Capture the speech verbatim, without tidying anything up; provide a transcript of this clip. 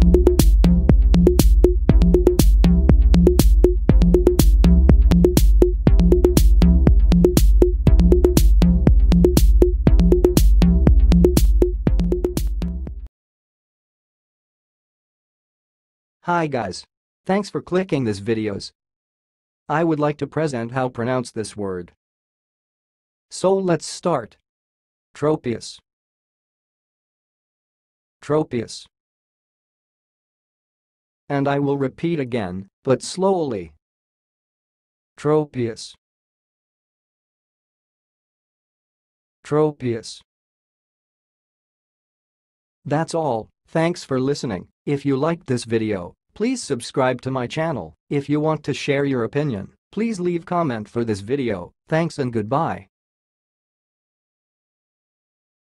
Hi guys. Thanks for clicking this videos. I would like to present how pronounce this word. So let's start. Tropius. Tropius. And I will repeat again, but slowly. Tropius. Tropius. That's all. Thanks for listening. If you liked this video, please subscribe to my channel. If you want to share your opinion, please leave comment for this video. Thanks and goodbye.